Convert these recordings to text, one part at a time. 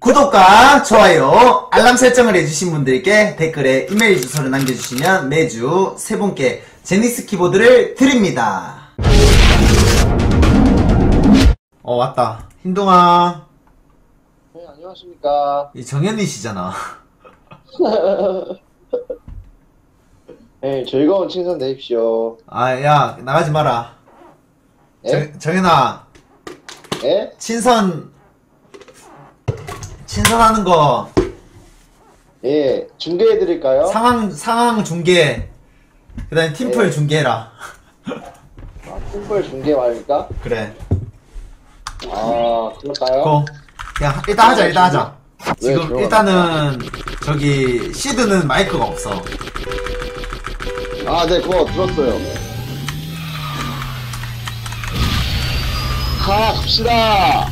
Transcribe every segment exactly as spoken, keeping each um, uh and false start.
구독과 좋아요, 알람 설정을 해주신 분들께 댓글에 이메일 주소를 남겨주시면 매주 세 분께 제니스 키보드를 드립니다. 어 왔다. 흰동아. 네, 안녕하십니까. 이 정현이시잖아. 네, 즐거운 친선 되십시오. 아 야 나가지 마라. 예? 정, 정현아. 예? 친선 친선하는 거 예, 중계해드릴까요? 상황 상황 중계 그다음에 팀플 예. 중계해라. 아, 팀플 중계 말입니까? 그래. 아, 그럴까요? 고. 그냥 일단 하자 일단 하자. 왜, 지금 들어가자. 일단은 저기 시드는 마이크가 없어. 아, 네, 그거 들었어요. 가, 갑시다!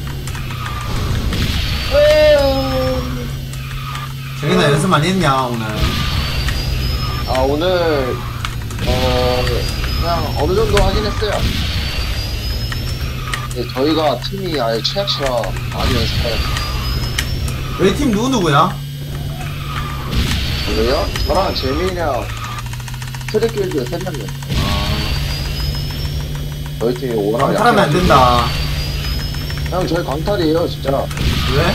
음. 정현아 연습 많이 했냐 오늘? 아, 오늘, 어, 그냥 어느 정도 하긴 했어요. 네, 저희가 팀이 아예 최악치라 많이 연습해요. 우리 팀 누구 누구야? 저요? 저랑 재민이랑 트랙길드 세 명이요. 저희 팀이 워낙 강탈하면 안 된다. 형, 저희 광탈이에요, 진짜. 왜?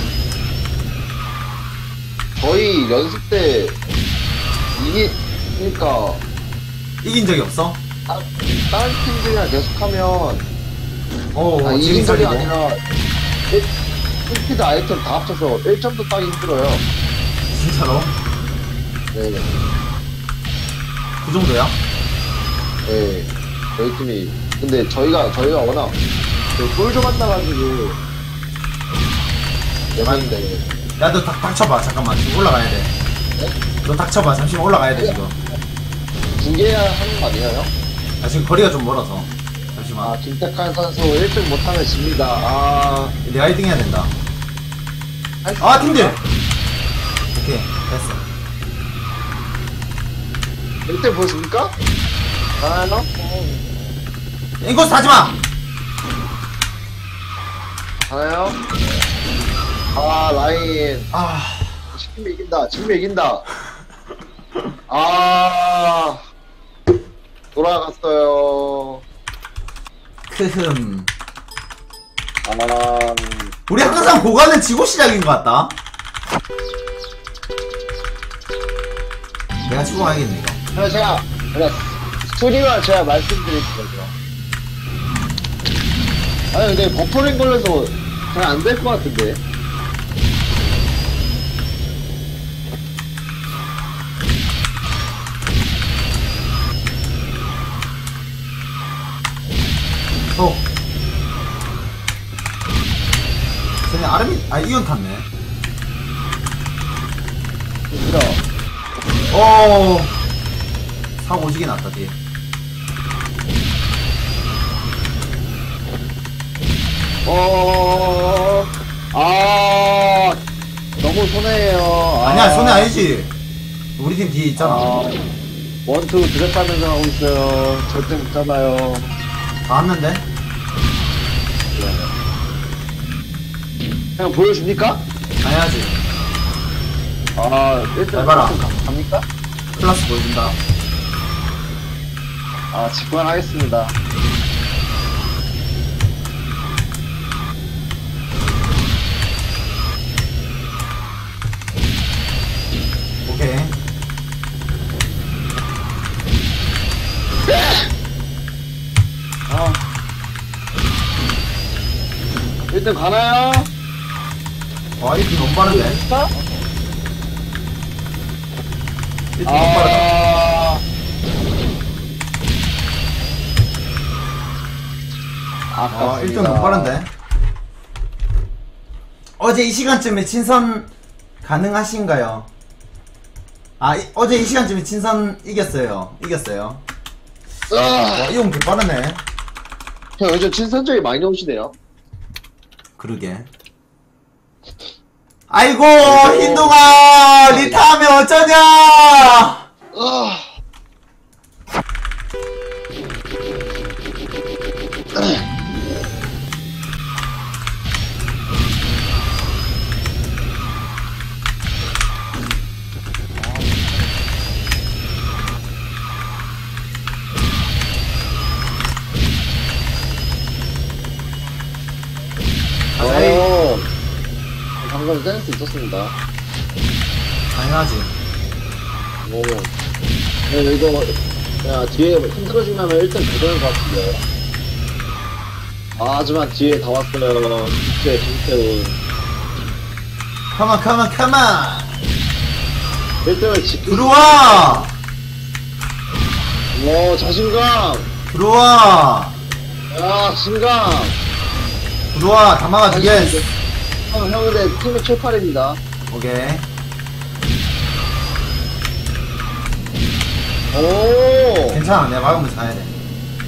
저희 연습 때 이기니까 이긴 적이 없어? 다, 다른 팀들이랑 계속하면 오 아, 이긴 재밌어 적이 이거. 아니라 스피드 아이템 다 합쳐서 일 점도 따기 힘들어요. 진짜로? 네, 그 정도야? 네. 저희 팀이 근데 저희가 저희가 워낙 꿀좀 만나가지고 대박인데. 야 너 닥, 닥쳐봐 잠깐만 지금 올라가야 돼. 너 닥쳐봐 잠시만 올라가야 돼 지금. 중계해야 하는 거 아니에요? 아 지금 거리가 좀 멀어서 잠시만. 아, 김태칸 선수 일 등 못하면 집니다. 아, 내가 일 등 해야 된다. 할 수 아 있습니까? 팀들! 오케이 됐어. 일 등 보십니까? 아, 너? 인코스 타지마! 하나요? 아, 라인. 아 지금 이긴다. 지금 이긴다. 아, 돌아갔어요. 크흠. 아, 우리 항상 고가는 지고 시작인 것 같다. 내가 치고 가야겠네 이거. 그래서 제가, 제가 스토리만 제가 말씀드릴 거죠. 아니, 근데 버퍼링 걸려서 잘 안 될 것 같은데. 어. 쟤네 아르미, 아, 이온 탔네. 진짜. 오. 사고 오지게 났다, 뒤에. 어, 아, 너무 손해예요. 아, 아니야, 손해 아니지. 우리 팀 뒤에 있잖아. 아, 원투 드랩하면서 하고 있어요. 절대 못 잡아요. 다 왔는데? 그냥 보여줍니까? 당연하지. 아, 일단 잘 봐라. 갑니까? 클라스 보여준다. 아, 직관하겠습니다. 오케이. 아, 일단 가나요? 와, 이 팀 너무 빠른데? 이 팀 너무 빠르다. 아, 아, 일 등 너무 빠른데? 어제 이 시간쯤에 친선 가능하신가요? 아, 이, 어제 이 시간쯤에 친선 이겼어요. 이겼어요. 아, 와, 이용 개 빠르네. 형 요즘 친선적이 많이 오시네요. 그러게. 아이고, 흰동아! 리타하면 어쩌냐! 아, 방금 센스 있었습니다. 당연하지. 오. 네, 이거, 야, 뒤에 힘들어지면 일 등 되는 것 같은데. 아, 하지만 뒤에 다 왔어요. 김태, 김태훈. 컴온, 컴온, 컴온! 일 등을 지키고. 들어와! 와, 자신감! 들어와! 야, 자신감! 들어와, 다 막아주겠어. 형, 형, 근데 팀의 출팔입니다. 오케이. 오! 괜찮아, 내가 막으면서 가야 돼.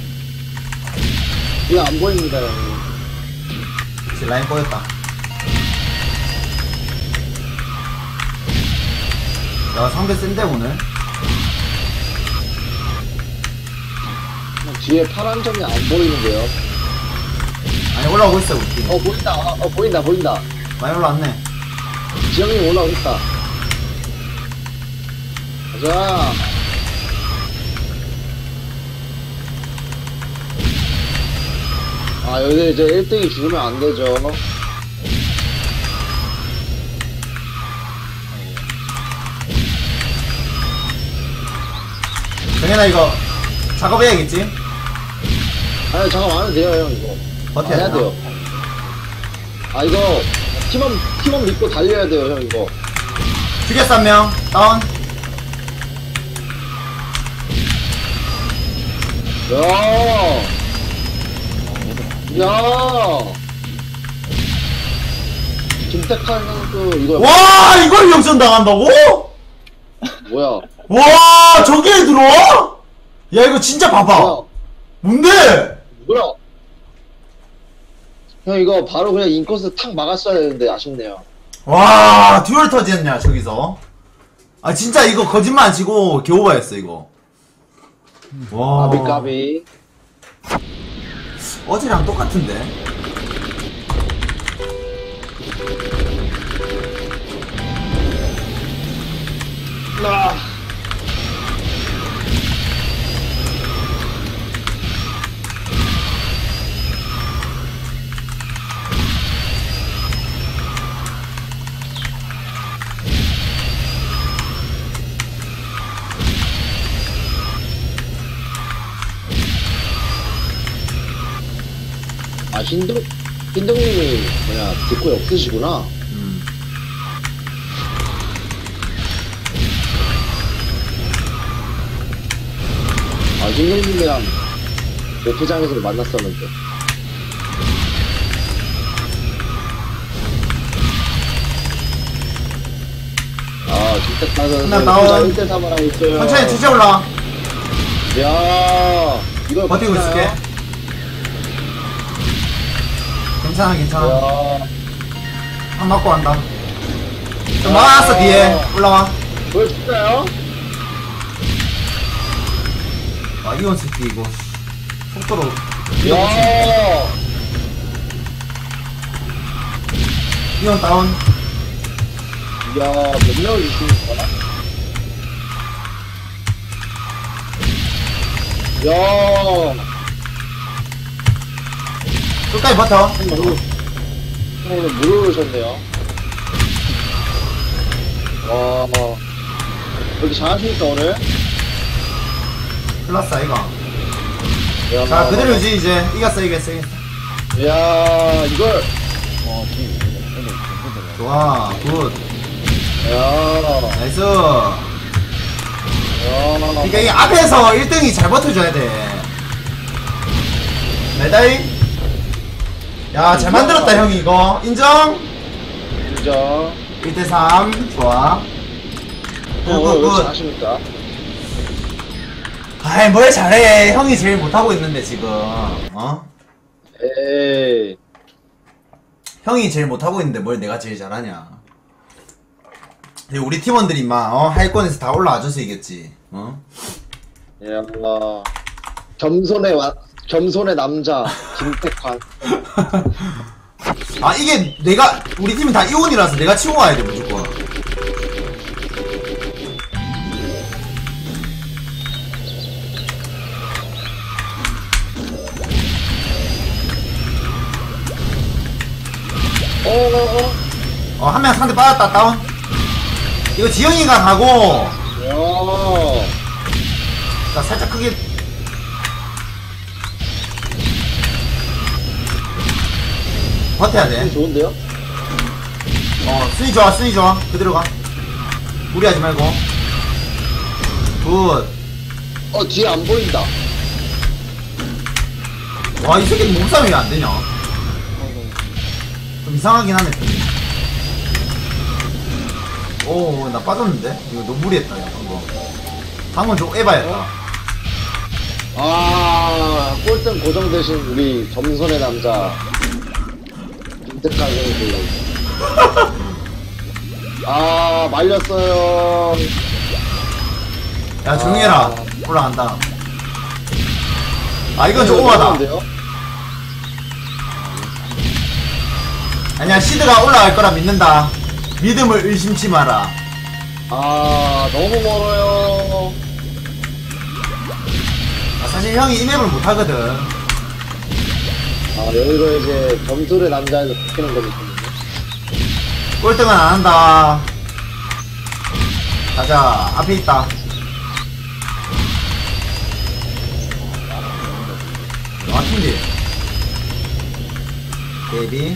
이거 안 보입니다, 형. 이제 라인 꼬였다. 야, 상대 센데, 오늘? 뒤에 파란 점이 안 보이는데요. 아니, 올라오고 있어, 우리 팀. 어, 보인다. 어, 어, 보인다, 보인다. 많이 올라왔네. 지영님 올라오고 있다. 가자. 아, 여기 이제 일 등이 죽으면 안 되죠. 정현아, 이거, 작업해야겠지? 아니, 잠깐 안 해도 돼요, 형, 이거. 버텨야 안 해야 되나? 돼요. 아, 이거, 팀원, 팀원 믿고 달려야 돼요, 형, 이거. 죽였어, 한 명. 다운. 야! 야! 김태칸 선수, 이거, 와, 이걸 역전당한다고? 뭐야? 와, 저기에 들어와? 야, 이거 진짜 봐봐. 뭐야? 뭔데? 뭐야? 형, 이거 바로 그냥 인코스 탁 막았어야 되는데, 아쉽네요. 와, 듀얼 터지였냐, 저기서. 아, 진짜 이거 거짓말 안 치고 개오바였어, 이거. 와. 까비, 까비. 어제랑 똑같은데? 아. 아, 흰둥, 흰둥님이 뭐냐, 디코에 없으시구나. 음. 아, 흰둥님이랑 오프장에서 만났었는데. 아, 진짜 따서 하나 나와. 일 대 삼을 하고 있어요. 천천히 진짜 올라와. 야, 이걸 버티고 버티나요? 있을게. 괜찮아, 괜찮아. 야, 한 맞고 간다. 좀 막았어, 뒤에. 올라와. 보여줄까요? 아, 이원 새끼, 이거. 속도로. 야, 이원 다운. 야, 몇 명을 주시는 거야? 야, 끝까지 버텨. 오늘, 오늘 물 오르셨네요. 와, 이렇게 잘하시니까 오늘? 클났어, 이거. 야, 자, 그대로 유지, 이제. 이겼어, 이겼어, 이겼어. 야, 이걸, 좋아, 굿. 야, 나이스. 야, 그러니까 이 앞에서 일 등이 잘 버텨줘야 돼. 메달. 야, 잘 만들었다, 형이 이거. 인정? 진짜. 일 대 삼. 좋아. 어, 굿, 왜 굿, 굿. 잘하십니까? 아이, 뭘 잘해. 형이 제일 못하고 있는데, 지금. 어? 에이, 형이 제일 못하고 있는데 뭘 내가 제일 잘하냐. 근데 우리 팀원들이 막, 어, 하위권에서 다 올라와줘서 이겼지. 어? 야, 겸손의 와, 겸손의 남자, 김태환. 아, 이게 내가, 우리 팀은 다 이온이라서 내가 치고 가야 돼, 무조건. 어, 어, 어. 어, 한 명 상대 빠졌다, 다운. 이거 지영이가 가고, 와. 자, 살짝 크게. 버텨야 돼. 좋은데요? 어, 순위 좋아, 순위 좋아. 그대로 가. 무리하지 말고. 굿. 어, 뒤에 안 보인다. 와, 이 새끼는 몸싸움이 왜 안 되냐? 좀 이상하긴 하네. 오, 나 빠졌는데? 이거 너무 무리했다, 야, 방금. 방금 좀 에바였다. 아, 꼴등 고정 대신 우리 겸손의 남자. 인득하게 해주려고. 아, 말렸어요. 야, 조용히 해라. 올라간다. 아, 이건 좀 오바다. 어려운데요? 아니야, 시드가 올라갈 거라 믿는다. 믿음을 의심치 마라. 아, 너무 멀어요. 아, 사실 형이 이 맵을 못하거든. 아, 여기가 이제 겸손의 남자에서 바뀌는 거거든요. 꼴등은 안 한다. 가자, 앞에 있다. 아, 팀디. 데이비.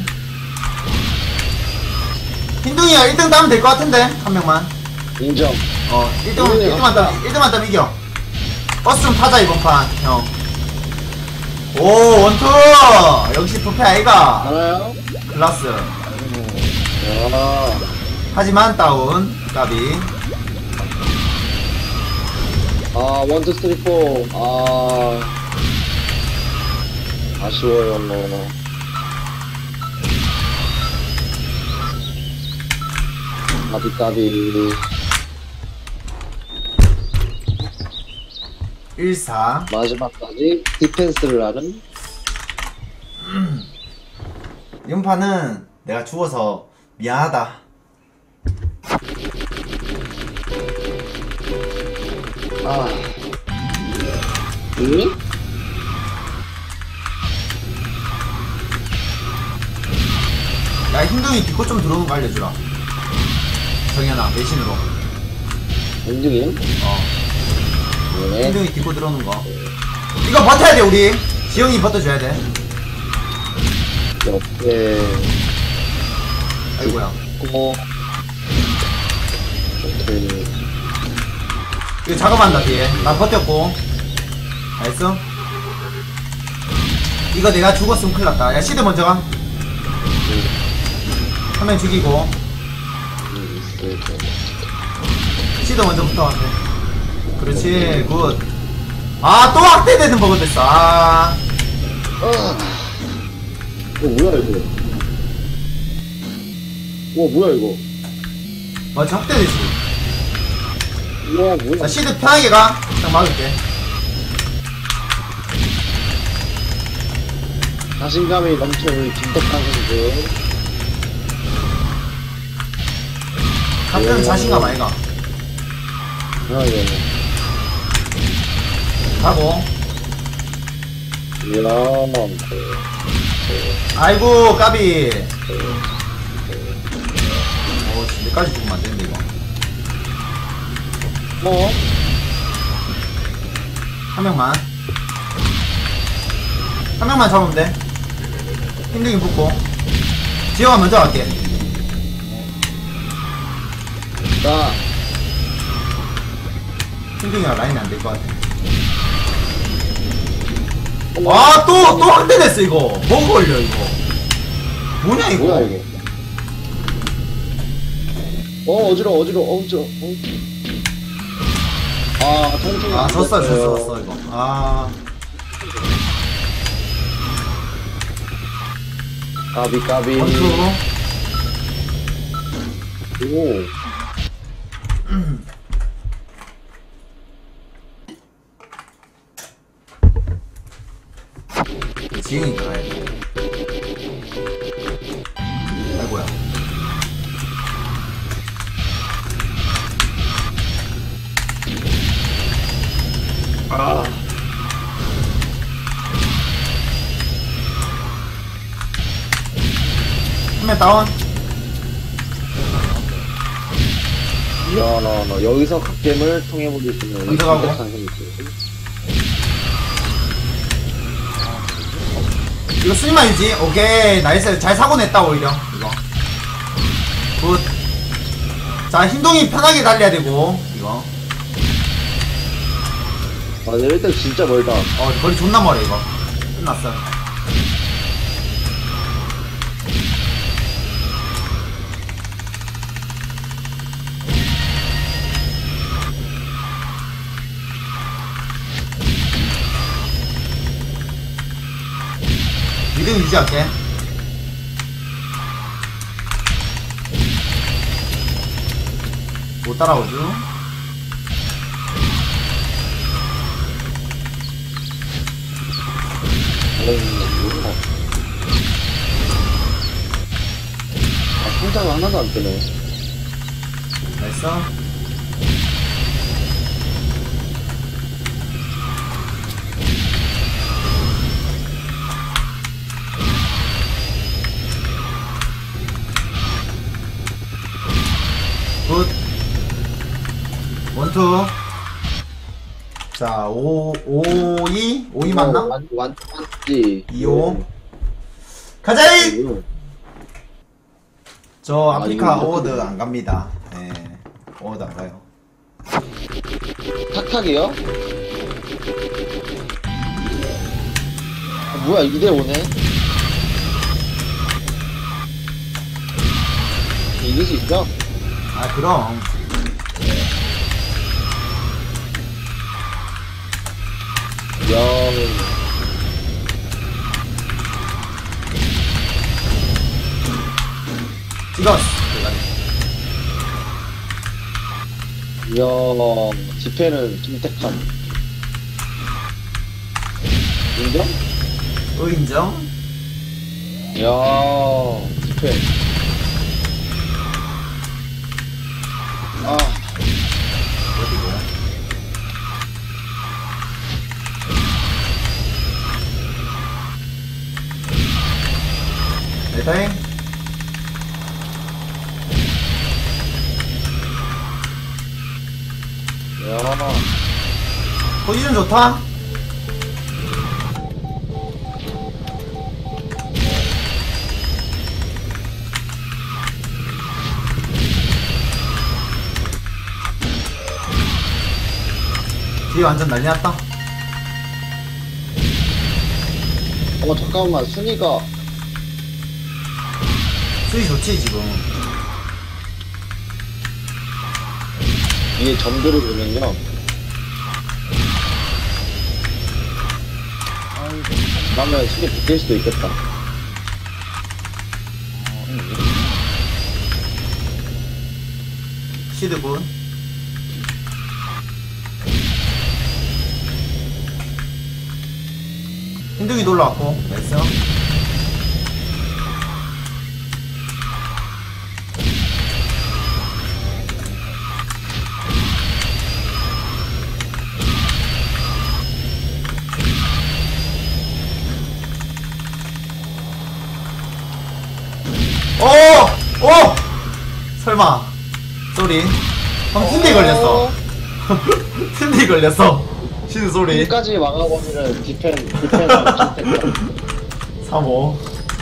흰둥이가 일 등 따면 될 것 같은데, 한 명만. 인정. 어, 일 등, 흰둥이 일 등만 따면, 일 등만 따면 이겨. 버스 좀 타자, 이번 판, 형. 오, 원투! 역시 부패 아이가. 알아요? 클라스. 야. 하지만 다운, 까비. 아, 원투 쓰리 포. 아. 아쉬워요, 뭐. 까비, 까비. 일 사. 마지막까지 디펜스를 하는. 이번 판은 내가 죽어서 미안하다. 아. 응? 야, 흰둥이 뒷코 좀 들어오는 거 알려주라. 정현아, 내신으로. 은중이? 어. 네. 흰둥이 뒷코 들어오는 거. 이거 버텨야 돼, 우리. 지영이 버텨줘야 돼. 옆에. 아이고야. 고. 오케이. 이거 작업한다, 뒤에. 나 버텼고. 나이스. 이거 내가 죽었으면 큰일 났다. 야, 시드 먼저 가. 한 명 죽이고. 시드 먼저 붙어왔네. 그렇지, 굿. 아, 또 확대되는 버그 됐어. 아. 아. 어, 뭐야, 이거. 와, 뭐야, 이거. 맞아, 확대됐지. 우와, 자, 뭐야. 시드 편하게 가. 딱 막을게. 자신감이 넘쳐, 우리 김덕환 선수. 갑자기 자신감 아이가. 아, 예. 가고. 이야. 아이고, 까비. 어, 내까지 죽으면 안 되는데, 이거. 뭐? 한 명만. 한 명만 잡으면 돼. 힘들긴 붙고. 지영아 먼저 갈게. 자, 힘들기가 라인이 안 될 것 같아. 와, 또, 또 확대됐어, 이거. 뭐 걸려, 이거. 뭐냐, 이거. 뭐야, 이거. 어, 어지러워, 어지러워, 어지러워. 어. 아, 통증이. 아, 졌어, 안 됐어요. 졌어, 졌어, 이거. 아. 까비, 까비. 원투. 오. 지금이 들어야 돼. 아이고야. 아. 한 명 다운. 이야, 여기서 갓겜을 통해버릴 수 있는 먼저 가고. 선택한 힘이 있어요. 이거 쓰지마 유지. 오케이 나이스. 잘 사고 냈다 오히려 이거. 굿. 자 흰동이 편하게 달려야 되고 이거. 아, 근데 일단 진짜 멀다. 어 거리 존나 멀어 이거. 끝났어. 이 등 유지할게. 못 따라오죠. 아, 성장은 하나도 안 뜨네. 나이스. 굿. 원투. 자, 오, 오, 이? 오, 이 맞나? 완, 완, 완지. 이, 오. 가자이! 이거. 저 아, 아프리카 이거 어워드 이렇게 안 갑니다. 네. 어워드 안 가요. 탁탁이요? 아, 뭐야, 이 대 오네? 이길 수 있어? 아, 그럼. 야, 찍었어. 이야, 집회는 김택한. 인정? 또 인정? 이야, 집회. 아, 어디고? 메타잉? 야, 포지션 좋다? 뒤에 완전 난리 났다. 어, 잠깐만, 순위가. 수위 좋지, 지금. 위에 점들을 보면요. 그러면 순위 바뀔 수도 있겠다. 시드군. 흰둥이 놀러왔고, 나이스. 오! 오! 설마. 쏘리. 형 틴데 걸렸어. 틴데 걸렸어. 시드 쏘리. 끝까지 막아버리는 디펜, 디펜, 김택한. 삼 호.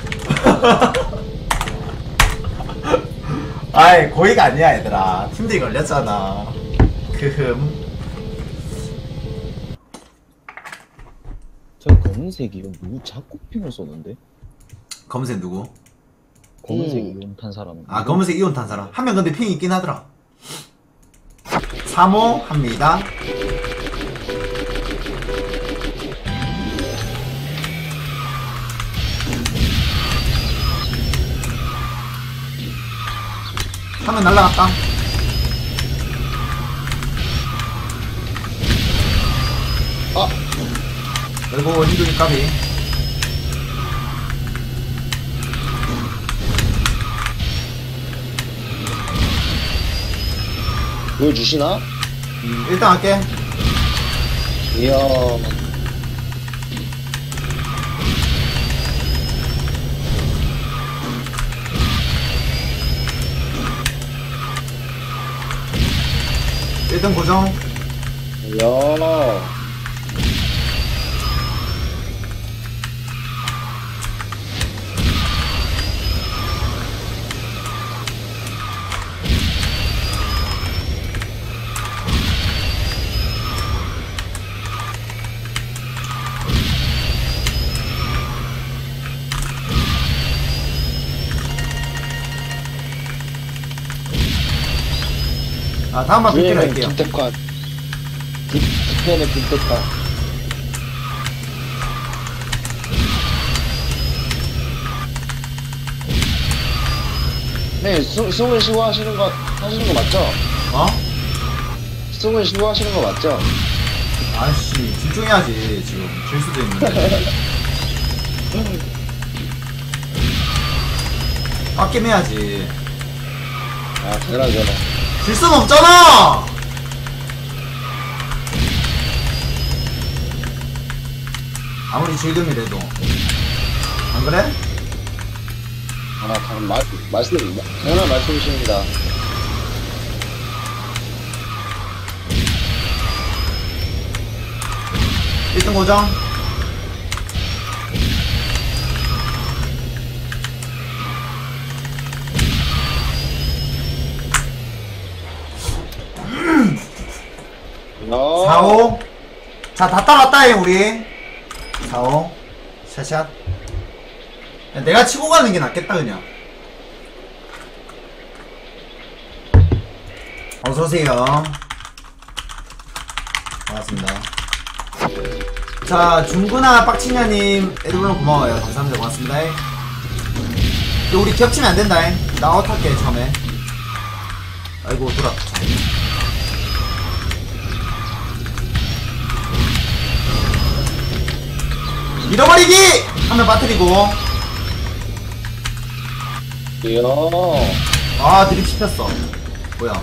아이, 고의가 아니야, 얘들아. 팀들이 걸렸잖아. 크흠. 저 검은색이요? 누구 자꾸 핑을 쏘는데? 검은색 누구? 검은색 음. 이온 탄 사람. 아, 검은색 이온 탄 사람. 한 명 근데 핑 있긴 하더라. 삼 호 합니다. 화면 날라갔다. 아, 그리고 hindu기 까비. 보여주시나? 음, 일단 할게. 이야, 일 등 고정. 야. 아, 다음번 빅딜 할게요. 김태관. 뒷편에 김태관. 네, 수, 승을 쉬고 하시는 거, 하시는 거 맞죠? 어? 승을 쉬고 하시는 거 맞죠? 아이씨, 집중해야지, 지금. 질 수도 있는데. 빡김해야지. 아, 당연하죠. 질 수는 없잖아! 아무리 질금이래도. 안 그래? 아, 당, 말, 말씀, 당연한 말씀이십니다. 일 등 고정. 어. 사, 오. 자, 다 따랐다, 해, 우리. 사, 오. 샷샷. 야, 내가 치고 가는 게 낫겠다, 그냥. 어서오세요. 반갑습니다. 자, 중구나 빡치냐님, 에드블론 고마워요. 감사합니다. 고맙습니다. 또 우리 겹치면 안 된다. 나 아웃할게, 처음에. 아이고, 돌아. 잃어버리기! 하면 빠뜨리고. 이야. 아, 드립 씹혔어. 뭐야.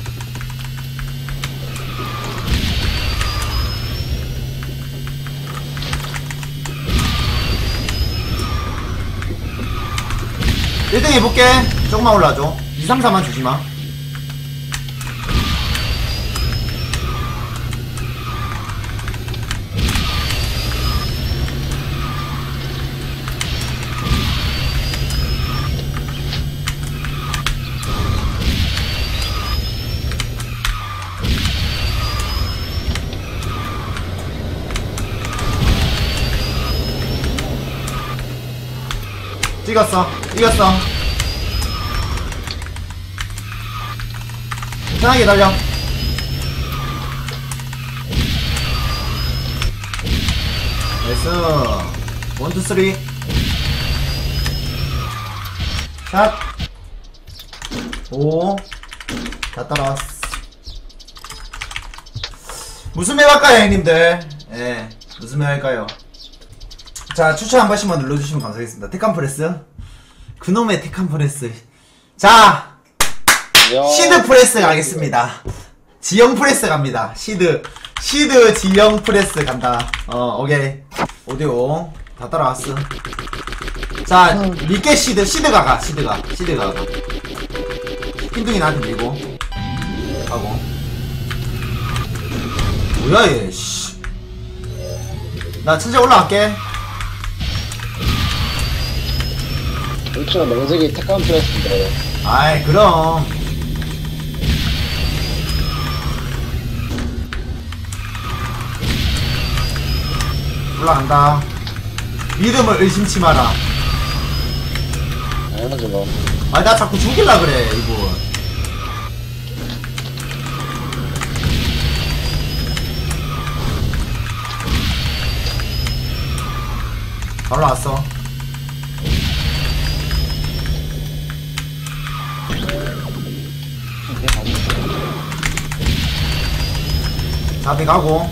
일 등 해볼게. 조금만 올라와줘. 이, 삼, 사만 주지마. 찍었어. 이겼어. 편하게 달려. 나이스. 원, 투, 쓰리. 샷. 오. 다 따라왔어. 무슨 맵 할까요, 형님들? 예. 무슨 맵 할까요? 자, 추천 한 번씩만 눌러주시면 감사하겠습니다. 테칸프레스. 그놈의 테칸프레스. 자, 야. 시드 프레스 가겠습니다. 지형 프레스 갑니다. 시드. 시드 지형 프레스 간다. 어, 오케이. 오디오. 다 따라왔어. 자, 리켓 시드. 시드가 가. 시드가. 시드가 가. 핀둥이 나한테 밀고. 가고. 뭐야, 얘, 씨. 나 천재 올라갈게. 그렇죠. 명색이 테크한 프레스인데. 아이, 그럼. 올라간다. 믿음을 의심치 마라. 당연하죠, 뭐. 아니, 나 자꾸 죽일라 그래, 이분. 올라왔어. 잡이 가고.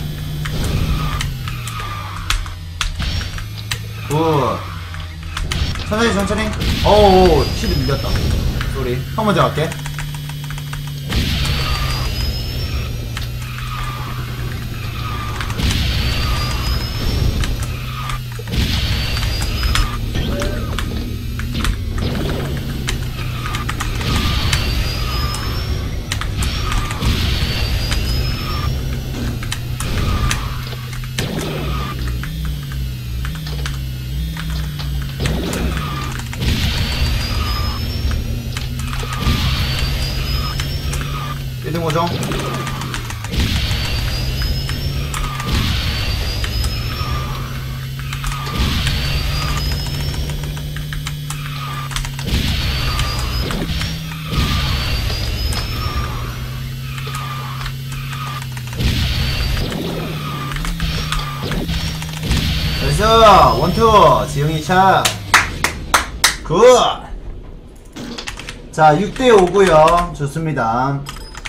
굿. 천천히 천천히. 어우, 시드 밀렸다. 쏘리. 형 먼저 갈게. 일 등 고정. 그래서 원투 지영이 샷. 굿. 자 육 대 오고요. 좋습니다.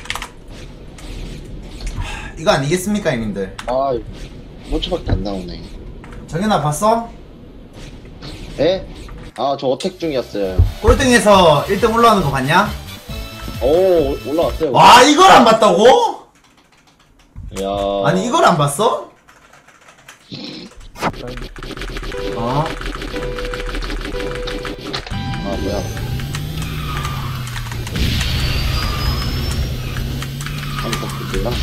이거 아니겠습니까 형님들? 아, 모츠밖에 안 나오네. 정현아 봤어? 에? 아, 저 어택 중이었어요. 꼴등에서 일 등 올라오는 거 봤냐? 오, 올라왔어요. 와 이걸 안 봤다고? 이야. 아니 이걸 안 봤어? 어? 아, 뭐야. 아니, 바꾸지나?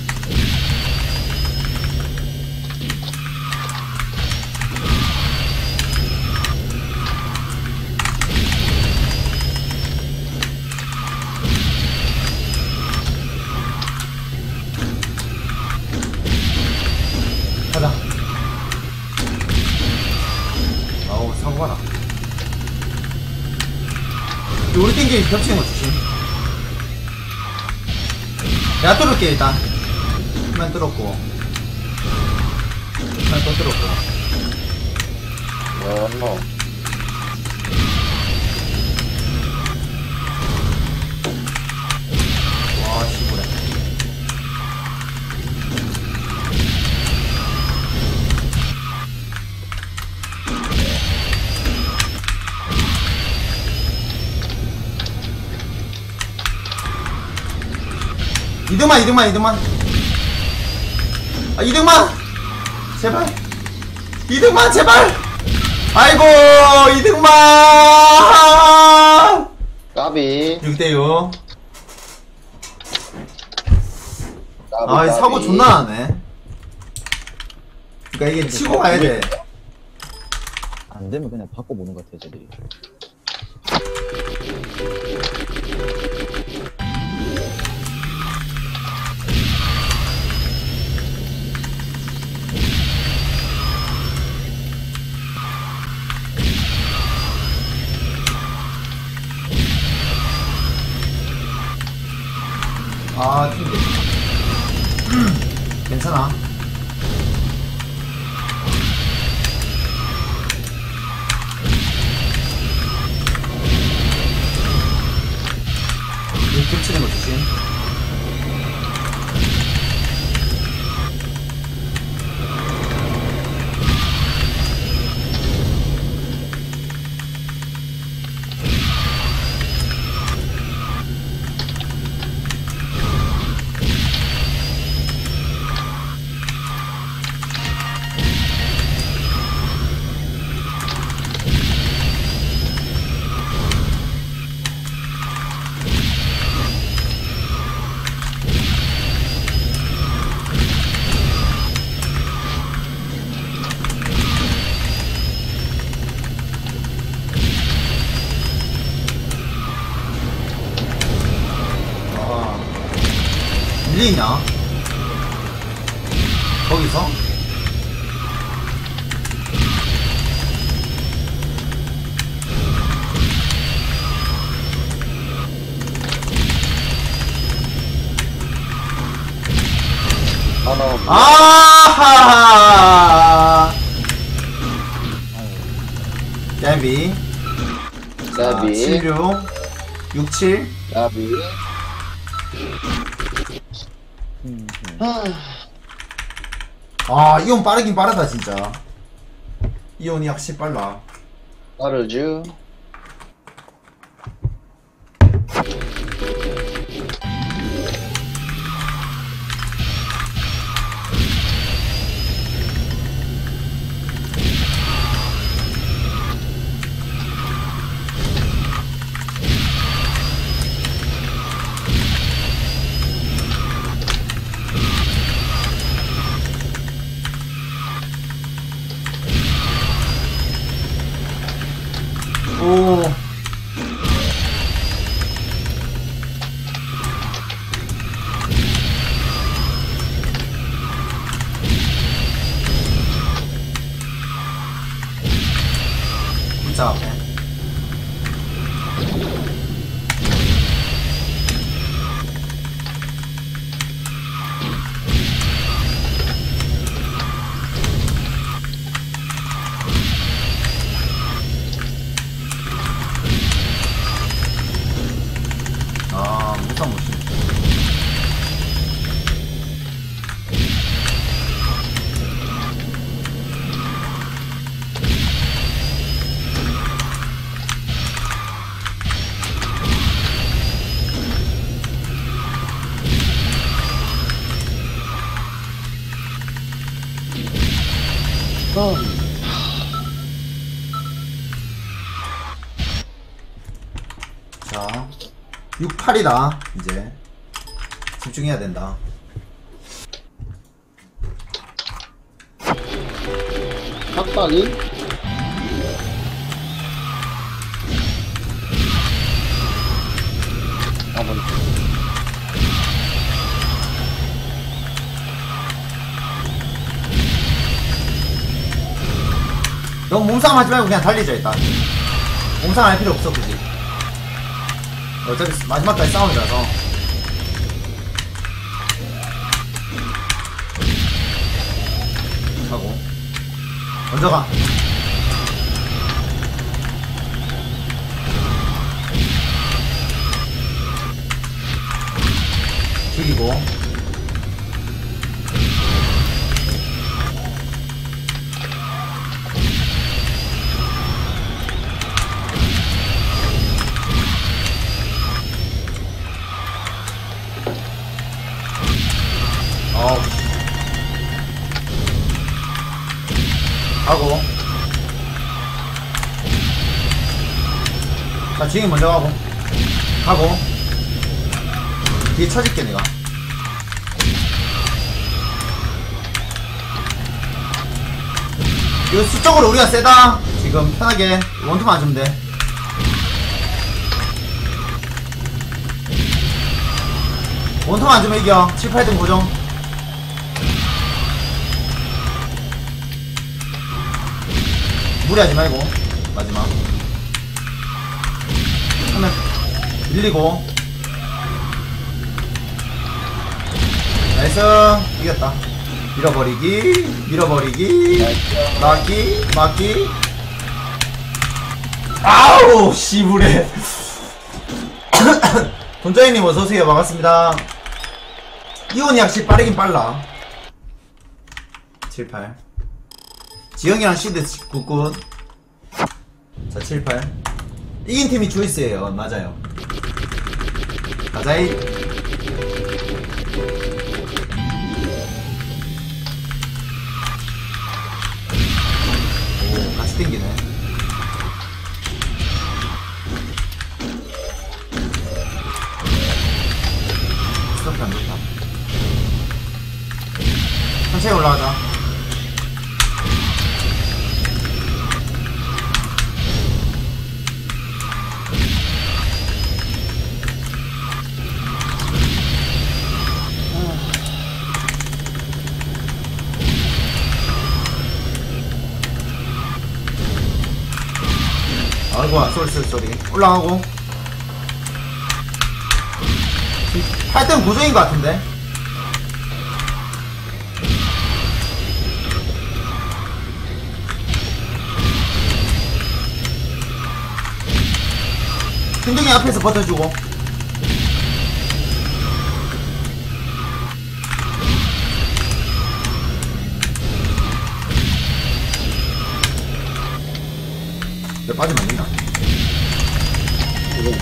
가자. 아우 사고 봐라. 우리 땡기 겹치는 거 조심. 내가 뚫을게 일단. 한번 뚫었고 한번 또 뚫었고. 어, 와 시부래. 이등만 이등만 이등만. 아 이등만 제발. 이등만 제발. 아이고 이등만. 까비. 육 대 육. 까비, 아, 이 까비. 사고 존나 나네. 그니까 이게 치고 가야 돼. 안 되면 그냥 바꿔보는 것 같아, 저들이. 아, 팀 괜찮아. 이렇게 치는 거 조심. 밀리냐? 거기서? 하나. 아하하. 야비. 까비. 칠육. 육칠. 까비. 음, 음. 아, 아, 이온 빠르긴 빠르다, 진짜. 이온이 확실히 빨라. 빠르죠. 못하면 못 치네. 자, 육 팔이다. 이제 집중해야 된다. 빡빡이? 아, 맞네. 너무 몸싸움 하지 말고 그냥 달리자 일단. 몸싸움 할 필요 없어 굳이. 어차피 마지막까지 싸움이라서. 하고 먼저 가. 죽이고. 어우. 하고. 자, 지금 먼저 가고. 하고. 뒤에 쳐질게, 내가. 이거 수적으로 우리가 세다. 지금 편하게 원투만 안 주면 돼. 원투만 안 주면 이겨. 칠, 팔 등 고정. 무리하지 말고. 마지막. 하면 밀리고. 나이스. 이겼다. 밀어버리기. 밀어버리기. 막기. 막기. 아우 씨부레. 돈자이님 어서오세요. 반갑습니다. 이온이 확실히 빠르긴 빨라. 칠, 팔. 지영이랑 시드 굿굿. 자, 칠, 팔. 이긴 팀이 조이스예요. 맞아요. 가자이. 오, 같이 땡기네. 스톱이 안 좋다. 천천히 올라가자. 아이고, 쏘리 쏘리 쏘리. 올라가고. 팔 등 고정인 것 같은데. hin둥이 앞에서 버텨주고. 내 빠지면 안 된다. 지금.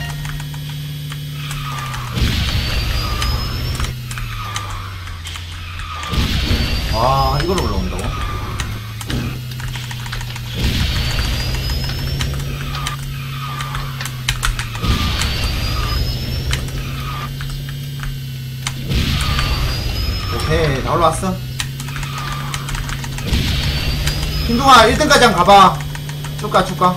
아, 이걸로 올라온다고? 오케이, 다 올라왔어. hin둥아, 일 등까지 한번 가봐. 쭉가, 쭉가.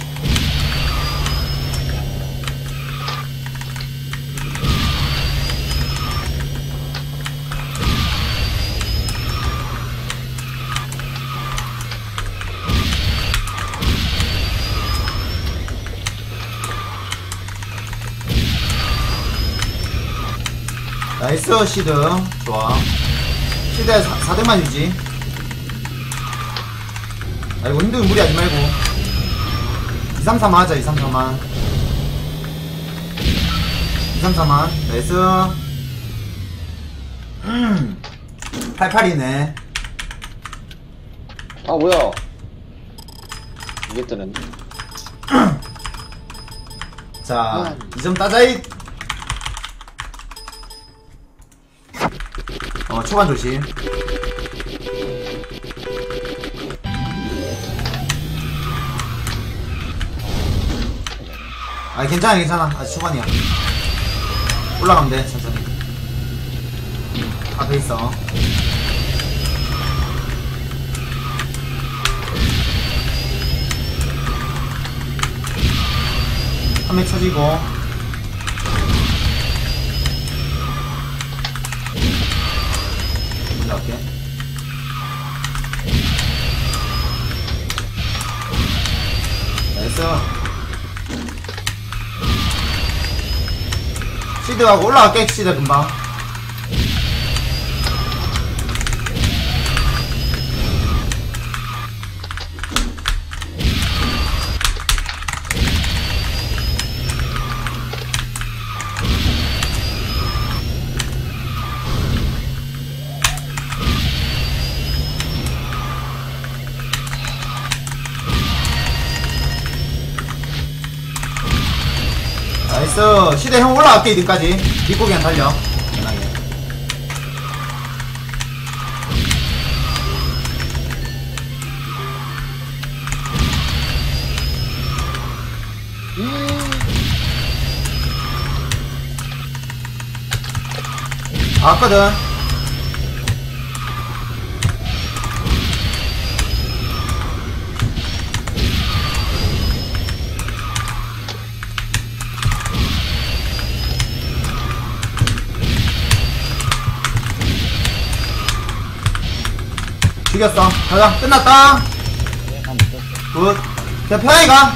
나이스 시드. 좋아. 시드에 사 등만 유지. 아이고 힘들면 무리하지 말고. 이, 삼, 삼 하자. 이, 삼, 삼만. 이, 이삼삼만 나이스. 음 팔팔이네. 아 뭐야 이게 뜨는 자 이 점 따자이. 어 초반 조심. 아 괜찮아 괜찮아 아직 초반이야. 올라가면 돼 천천히. 앞에 있어. 한 명 쳐지고. 먼저 갈게. 나이스. 시드 가고 올라갈게. 시드 금방. 나이스. 시대 형 올라갈게. 이등까지 믿고 그냥 달려 편하게. 아, 왔거든. 죽였어. 가자. 끝났다. 네, 한 번. 굿. 그냥 편하게 가.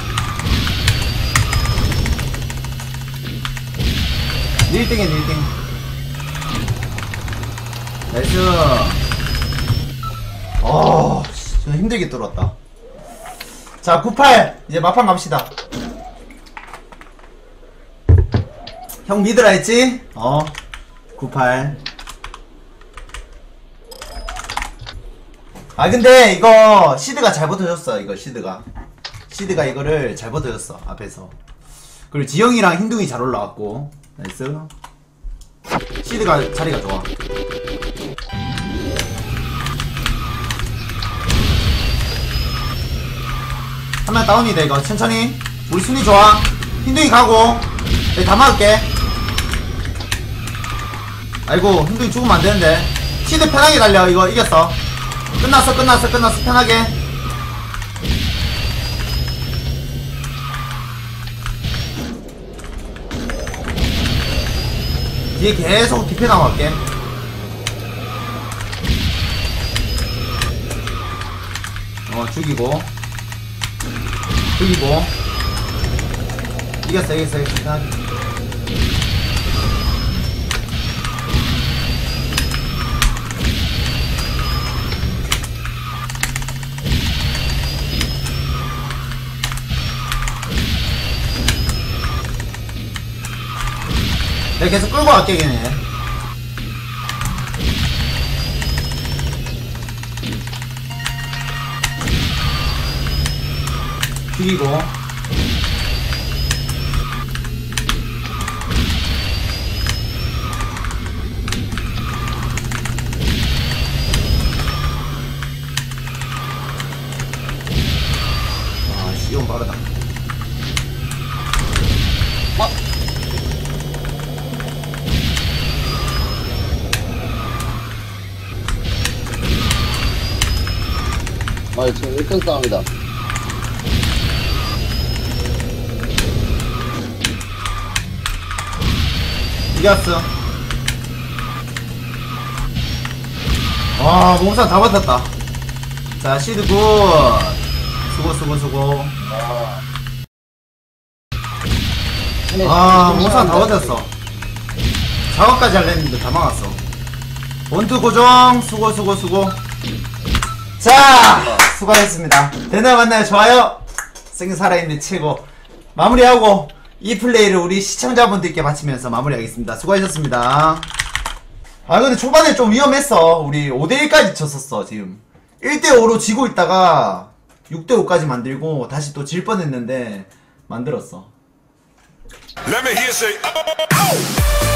일 등이야 일 등. 나이스. 어, 좀 힘들게 뚫었다. 자, 구십팔. 이제 막판 갑시다. 형 믿으라 했지? 어. 구십팔. 아 근데 이거 시드가 잘 버텨줬어. 이거 시드가 시드가 이거를 잘 버텨줬어 앞에서. 그리고 지영이랑 흰둥이 잘 올라왔고. 나이스. 시드가 자리가 좋아. 한 명 다운이다. 이거 천천히. 우리 순위 좋아. 흰둥이 가고 여기 다 막을게. 아이고 흰둥이 죽으면 안되는데. 시드 편하게 달려. 이거 이겼어. 끝났어 끝났어 끝났어. 편하게. 뒤에 계속 디페 나갈게. 어 죽이고 죽이고. 이겼어 이겼어 이겼어. 편하게. 내가 계속 끌고 갈게 걔네. 죽이고. 아 시온 빠르다. 아 지금 일 등 싸움이다. 이겼어. 와 몸살 다 버텼다. 자 시드 굿. 수고 수고 수고. 아 몸살 다 버텼어. 작업까지 할랬는데 다 막았어. 원투 고정. 수고 수고 수고. 자 수고하셨습니다. 대나 만나요. 좋아요. 생긴 살아있는 최고. 마무리하고 이 플레이를 우리 시청자분들께 바치면서 마무리하겠습니다. 수고하셨습니다. 아 근데 초반에 좀 위험했어. 우리 오 대 일까지 쳤었어. 지금 일 대 오로 지고 있다가 육 대 오까지 만들고 다시 또 질 뻔했는데 만들었어. Let me hear you say, oh, oh, oh.